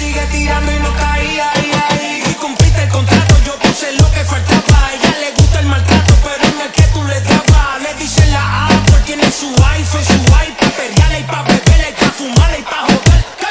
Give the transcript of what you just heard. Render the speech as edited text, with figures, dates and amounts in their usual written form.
sigue tirando y no caía, y cumpliste el contrato, yo puse lo que faltaba. A ella le gusta el maltrato, pero en el que tú le dabas. Le dicen la A, porque tiene su iPhone, su iPad, perrearla y pa' beberla y pa' fumarla y pa' joder.